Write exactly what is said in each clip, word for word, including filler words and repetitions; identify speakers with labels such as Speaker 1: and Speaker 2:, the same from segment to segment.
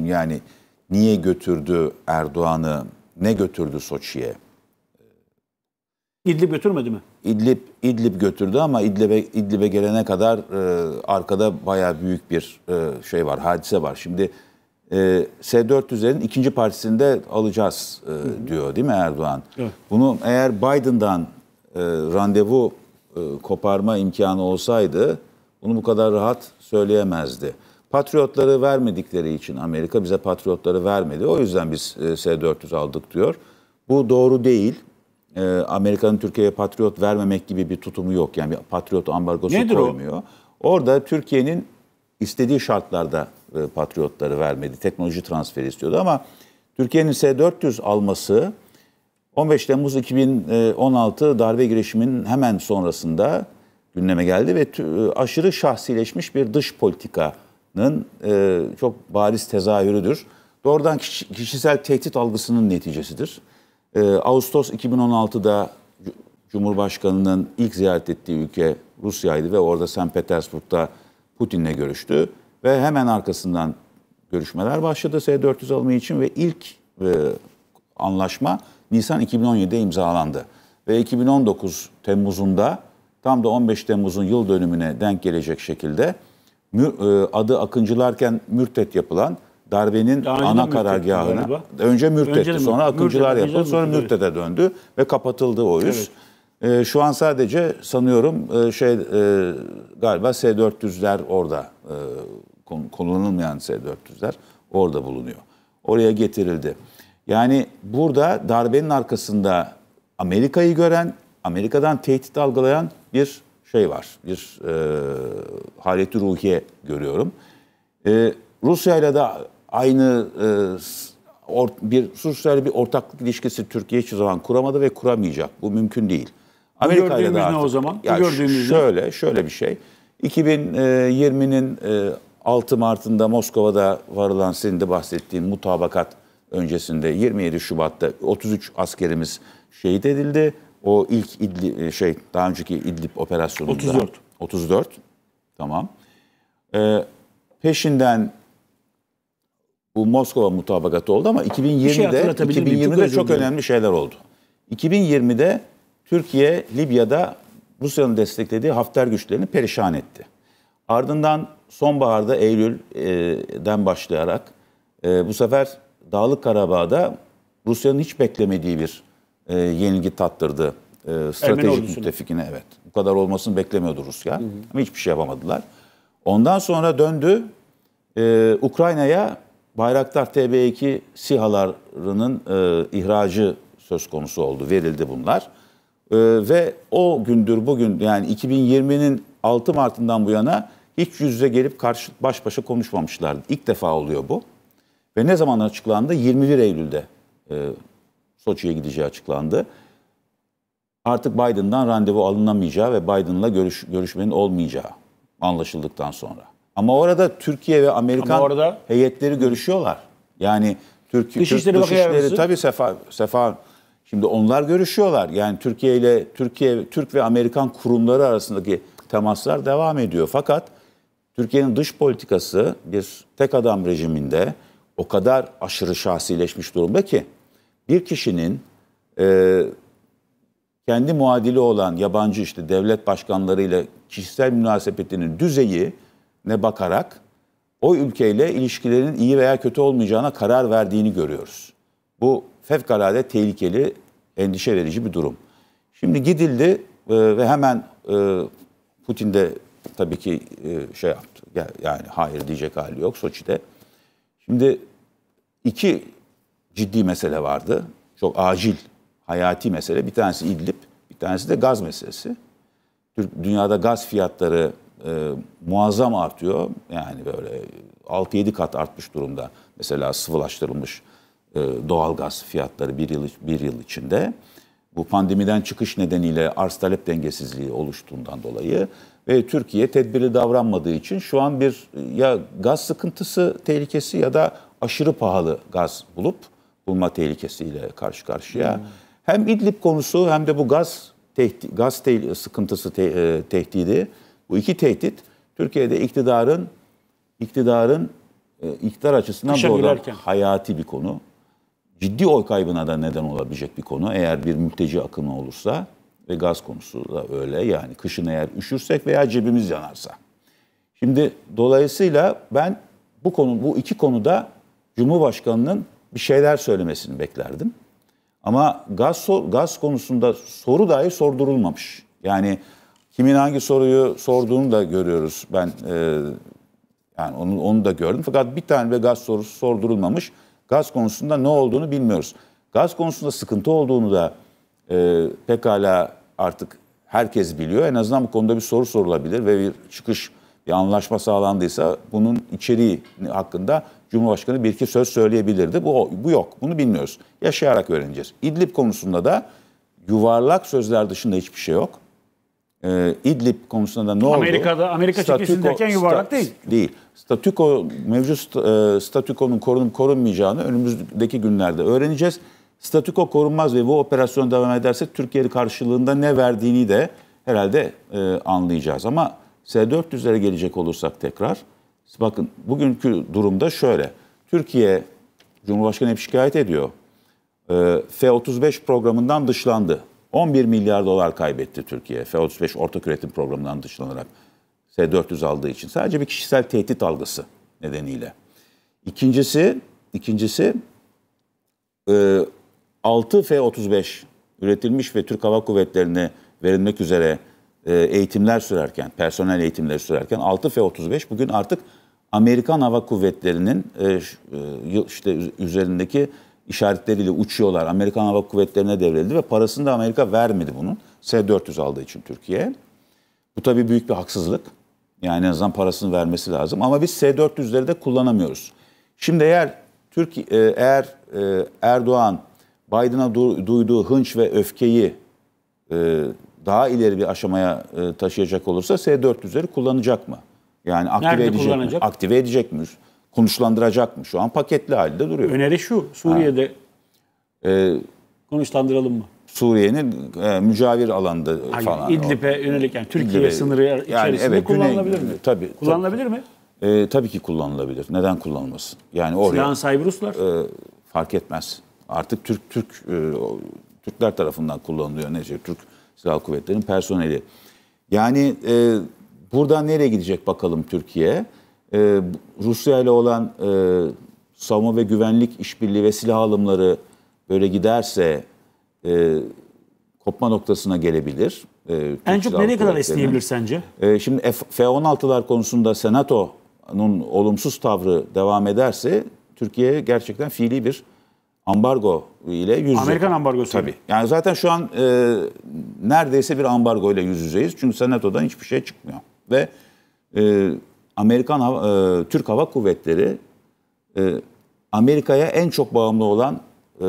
Speaker 1: için yani niye götürdü Erdoğan'ı, ne götürdü Soçi'ye?
Speaker 2: İdlib götürmedi mi?
Speaker 1: İdlib, İdlib götürdü ama İdlib'e İdlib'e gelene kadar e, arkada bayağı büyük bir e, şey var, hadise var. Şimdi e, S dört yüzlerin ikinci partisini de alacağız e, diyor değil mi Erdoğan?
Speaker 2: Evet.
Speaker 1: Bunu eğer Biden'dan e, randevu e, koparma imkanı olsaydı bunu bu kadar rahat söyleyemezdi. Patriotları vermedikleri için Amerika bize patriotları vermedi. O yüzden biz e, S dört yüz aldık diyor. Bu doğru değil. Amerika'nın Türkiye'ye patriot vermemek gibi bir tutumu yok. Yani bir patriot ambargosu
Speaker 2: Nedir
Speaker 1: koymuyor. O? Orada Türkiye'nin istediği şartlarda patriotları vermedi. Teknoloji transferi istiyordu ama Türkiye'nin S dört yüz alması on beş Temmuz iki bin on altı darbe girişiminin hemen sonrasında gündeme geldi ve aşırı şahsileşmiş bir dış politikanın çok bariz tezahürüdür. Doğrudan kişisel tehdit algısının neticesidir. Ağustos iki bin on altıda Cumhurbaşkanı'nın ilk ziyaret ettiği ülke Rusya'ydı ve orada Sankt Petersburg'da Putin'le görüştü. Ve hemen arkasından görüşmeler başladı S dört yüz alımı için ve ilk e, anlaşma Nisan iki bin on yedi'de imzalandı. Ve iki bin on dokuz Temmuz'unda tam da on beş Temmuz'un yıl dönümüne denk gelecek şekilde mü, e, adı Akıncılarken mürtet yapılan darbenin ana karargahına, önce mürtetti, önce sonra Akıncılar mürtet, yapıldı, sonra mürtete döndü ve kapatıldı o üs. Evet. E, şu an sadece sanıyorum e, şey e, galiba S dört yüzler orada, e, kullanılmayan S dört yüzler orada bulunuyor. Oraya getirildi. Yani burada darbenin arkasında Amerika'yı gören, Amerika'dan tehdit algılayan bir şey var. Bir e, haleti ruhiye görüyorum. E, Rusya ile de aynı e, or, bir Rusya'yla bir ortaklık ilişkisi Türkiye hiçbir zaman kuramadı ve kuramayacak. Bu mümkün değil.
Speaker 2: Amerika ile de artık, o zaman?
Speaker 1: Ya şöyle şöyle bir şey. iki bin yirmi'nin altı Mart'ında Moskova'da varılan senin de bahsettiğin mutabakat öncesinde yirmi yedi Şubat'ta otuz üç askerimiz şehit edildi. O ilk İdlib, şey daha önceki İdlib operasyonunda
Speaker 2: otuz dört.
Speaker 1: otuz dört. Tamam. Ee, peşinden bu Moskova mutabakatı oldu ama iki bin yirmi'de şey iki bin yirmi'de çok, çok önemli şeyler oldu. iki bin yirmi'de Türkiye Libya'da Rusya'nın desteklediği Hafter güçlerini perişan etti. Ardından sonbaharda Eylül'den başlayarak bu sefer Dağlık Karabağ'da Rusya'nın hiç beklemediği bir yenilgi tattırdı stratejik müttefikine. Evet. Bu kadar olmasını beklemiyordu Rusya. Hı hı. Ama hiçbir şey yapamadılar. Ondan sonra döndü Ukrayna'ya Bayraktar T B iki SİHA'larının ihracı söz konusu oldu. Verildi bunlar. Ee, ve o gündür bugün yani iki bin yirmi'nin altı Mart'ından bu yana hiç yüz yüze gelip karşı baş başa konuşmamışlardı. İlk defa oluyor bu. Ve ne zaman açıklandı? yirmi bir Eylül'de e, Soçi'ye gideceği açıklandı. Artık Biden'dan randevu alınamayacağı ve Biden'la görüş, görüşmenin olmayacağı anlaşıldıktan sonra. Ama orada Türkiye ve Amerikan orada... heyetleri görüşüyorlar. Yani Türkiye
Speaker 2: Dışişleri
Speaker 1: Dışişleri tabii Sefa Sefa şimdi onlar görüşüyorlar. Yani Türkiye ile Türkiye, Türk ve Amerikan kurumları arasındaki temaslar devam ediyor. Fakat Türkiye'nin dış politikası bir tek adam rejiminde o kadar aşırı şahsileşmiş durumda ki bir kişinin e, kendi muadili olan yabancı işte devlet başkanlarıyla kişisel münasebetinin düzeyi ne bakarak o ülkeyle ilişkilerin iyi veya kötü olmayacağına karar verdiğini görüyoruz. Bu fevkalade tehlikeli, endişe verici bir durum. Şimdi gidildi e, ve hemen e, Putin de tabii ki e, şey yaptı. Yani hayır diyecek hali yok Soçi'de. Şimdi iki ciddi mesele vardı. Çok acil, hayati mesele. Bir tanesi İdlib, bir tanesi de gaz meselesi. Dünyada gaz fiyatları e, muazzam artıyor. Yani böyle altı yedi kat artmış durumda. Mesela sıvılaştırılmış e, doğal gaz fiyatları bir yıl, bir yıl içinde. Bu pandemiden çıkış nedeniyle arz talep dengesizliği oluştuğundan dolayı ve Türkiye tedbirli davranmadığı için şu an bir ya gaz sıkıntısı tehlikesi ya da aşırı pahalı gaz bulup bulma tehlikesiyle karşı karşıya. Hmm. Hem İdlib konusu hem de bu gaz tehdi, gaz te- sıkıntısı te- e, tehdidi, bu iki tehdit Türkiye'de iktidarın iktidarın e, iktidar açısından
Speaker 2: Kışa
Speaker 1: doğrudan
Speaker 2: girerken.
Speaker 1: hayati bir konu. Ciddi oy kaybına da neden olabilecek bir konu. Eğer bir mülteci akını olursa ve gaz konusu da öyle. Yani kışın eğer üşürsek veya cebimiz yanarsa. Şimdi dolayısıyla ben bu konu, bu iki konuda Cumhurbaşkanı'nın bir şeyler söylemesini beklerdim. Ama gaz gaz konusunda soru dahi sordurulmamış. Yani kimin hangi soruyu sorduğunu da görüyoruz. Ben e, yani onu onu da gördüm. Fakat bir tane de gaz sorusu sordurulmamış. Gaz konusunda ne olduğunu bilmiyoruz. Gaz konusunda sıkıntı olduğunu da e, pekala artık herkes biliyor. En azından bu konuda bir soru sorulabilir ve bir çıkış, bir anlaşma sağlandıysa bunun içeriği hakkında Cumhurbaşkanı bir iki söz söyleyebilirdi. Bu, bu yok. Bunu bilmiyoruz. Yaşayarak öğreneceğiz. İdlib konusunda da yuvarlak sözler dışında hiçbir şey yok. Ee, İdlib konusunda da ne oldu?
Speaker 2: Amerika'da Amerika çekilsin derken yuvarlak değil.
Speaker 1: Değil. Statüko, mevcut e, statükonun korunup korunmayacağını önümüzdeki günlerde öğreneceğiz. Statüko korunmaz ve bu operasyon devam ederse Türkiye karşılığında ne verdiğini de herhalde e, anlayacağız. Ama S dört yüzlere gelecek olursak tekrar, bakın bugünkü durumda şöyle. Türkiye, Cumhurbaşkanı hep şikayet ediyor. E, F otuz beş programından dışlandı. on bir milyar dolar kaybetti Türkiye F otuz beş ortak üretim programından dışlanarak S dört yüz aldığı için. Sadece bir kişisel tehdit algısı nedeniyle. İkincisi, ikincisi e, altı F otuz beş üretilmiş ve Türk Hava Kuvvetleri'ne verilmek üzere e, eğitimler sürerken, personel eğitimleri sürerken altı F otuz beş bugün artık Amerikan Hava Kuvvetleri'nin e, işte üzerindeki işaretleriyle uçuyorlar. Amerikan Hava Kuvvetleri'ne devredildi ve parasını da Amerika vermedi bunun. S dört yüz aldığı için Türkiye. Bu tabii büyük bir haksızlık. Yani en azından parasını vermesi lazım. Ama biz S dört yüzleri de kullanamıyoruz. Şimdi eğer Türkiye, eğer Erdoğan Biden'a duyduğu hınç ve öfkeyi daha ileri bir aşamaya taşıyacak olursa S dört yüzleri kullanacak mı? Yani aktive
Speaker 2: Nerede
Speaker 1: edecek mi? Aktive edecek mi? Konuşlandıracak mı? Şu an paketli halde duruyor.
Speaker 2: Öneri şu, Suriye'de e, konuşlandıralım mı?
Speaker 1: Suriye'nin e, mücavir alanda
Speaker 2: Hayır,
Speaker 1: falan.
Speaker 2: İdlib'e yönelik yani Türkiye İdlib'e, sınırı içerisinde yani evet, kullanılabilir Güney, mi?
Speaker 1: Tabii.
Speaker 2: Kullanılabilir
Speaker 1: tabii,
Speaker 2: mi?
Speaker 1: E, tabii ki kullanılabilir. Neden kullanılmasın? Yani oraya
Speaker 2: silahın sahibi Ruslar.
Speaker 1: E, fark etmez. Artık Türk Türk e, Türkler tarafından kullanılıyor. Neyse Türk Silahlı Kuvvetleri'nin personeli. Yani e, buradan nereye gidecek bakalım Türkiye? Ee, Rusya ile olan e, savunma ve güvenlik işbirliği ve silah alımları böyle giderse e, kopma noktasına gelebilir. E,
Speaker 2: en çok nereye kadar esneyebilir sence?
Speaker 1: E, şimdi F on altılar konusunda Senato'nun olumsuz tavrı devam ederse Türkiye gerçekten fiili bir ambargo ile yüz yüze.
Speaker 2: Amerikan ambargosu.
Speaker 1: Tabii. Yani zaten şu an e, neredeyse bir ambargo ile yüz yüzeyiz. Çünkü Senato'dan hiçbir şey çıkmıyor. Ve e, Amerikan e, Türk Hava Kuvvetleri e, Amerika'ya en çok bağımlı olan e,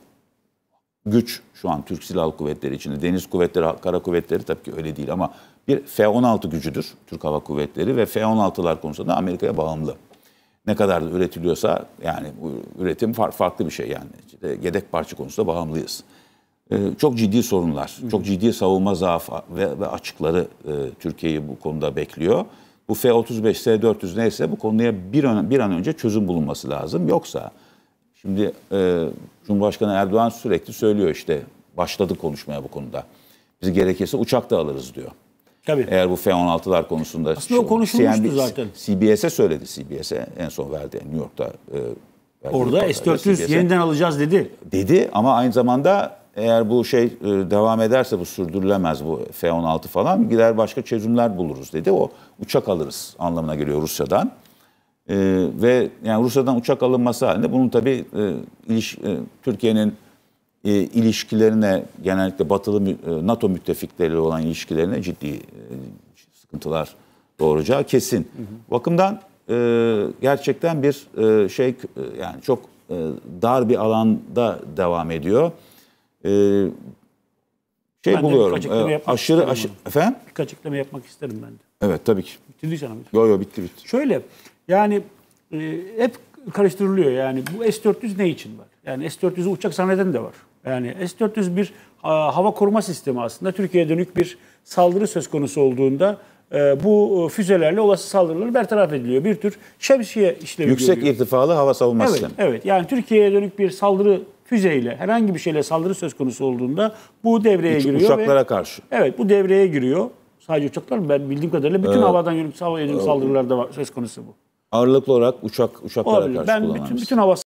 Speaker 1: güç şu an Türk Silahlı Kuvvetleri içinde. Deniz Kuvvetleri, Kara Kuvvetleri tabii ki öyle değil ama bir F on altı gücüdür Türk Hava Kuvvetleri ve F on altılar konusunda Amerika'ya bağımlı. Ne kadar da üretiliyorsa yani bu üretim farklı bir şey yani. İşte yedek parça konusunda bağımlıyız. Ee, çok ciddi sorunlar, Hı. çok ciddi savunma zaafı ve, ve açıkları e, Türkiye'yi bu konuda bekliyor. Bu F otuz beş, S dört yüz neyse bu konuya bir an, bir an önce çözüm bulunması lazım. Yoksa şimdi e, Cumhurbaşkanı Erdoğan sürekli söylüyor işte başladı konuşmaya bu konuda. Biz gerekirse uçak da alırız diyor.
Speaker 2: Tabii.
Speaker 1: Eğer bu F on altılar konusunda...
Speaker 2: Aslında o konuşulmuştu
Speaker 1: C N B,
Speaker 2: zaten.
Speaker 1: C B S'e söyledi. C B S'e en son verdi. New York'ta. E,
Speaker 2: Orada S dört yüz yeniden alacağız dedi.
Speaker 1: Dedi ama aynı zamanda eğer bu şey e, devam ederse bu sürdürülemez bu F on altı falan gider başka çözümler buluruz dedi. O uçak alırız anlamına geliyor Rusya'dan. E, ve yani Rusya'dan uçak alınması halinde bunun tabii e, iliş, e, Türkiye'nin e, ilişkilerine genellikle batılı e, NATO müttefikleri olan ilişkilerine ciddi e, sıkıntılar doğuracağı kesin. Hı hı. Bakımdan e, gerçekten bir e, şey e, yani çok e, dar bir alanda devam ediyor. E, şey
Speaker 2: ben
Speaker 1: buluyorum. E, aşırı aşırı efendim?
Speaker 2: Birkaç açıklama yapmak isterim ben de.
Speaker 1: Evet tabii ki.
Speaker 2: Bitti canım.
Speaker 1: Yok yok bitti bitti.
Speaker 2: Şöyle yani e, hep karıştırılıyor yani bu S dört yüz ne için var? Yani S dört yüz'ü uçak zanneden de var. Yani S dört yüz bir a, hava koruma sistemi aslında. Türkiye'ye dönük bir saldırı söz konusu olduğunda e, bu füzelerle olası saldırıları bertaraf ediliyor. Bir tür şemsiye işlevi
Speaker 1: Yüksek
Speaker 2: görüyor.
Speaker 1: irtifalı hava savunma
Speaker 2: Evet,
Speaker 1: sistemi.
Speaker 2: evet. Yani Türkiye'ye dönük bir saldırı füzeyle, herhangi bir şeyle saldırı söz konusu olduğunda bu devreye
Speaker 1: Uç-
Speaker 2: giriyor.
Speaker 1: Uçaklara
Speaker 2: ve,
Speaker 1: karşı.
Speaker 2: Evet, bu devreye giriyor. Sadece uçaklar mı? Ben bildiğim kadarıyla bütün
Speaker 1: Ee,
Speaker 2: havadan yönelik hava yönelik saldırılarda var, söz konusu bu.
Speaker 1: Ağırlıklı olarak uçak uçaklara
Speaker 2: Olabilir.
Speaker 1: karşı
Speaker 2: Ben
Speaker 1: kullanılan
Speaker 2: bütün,
Speaker 1: bir
Speaker 2: bütün hava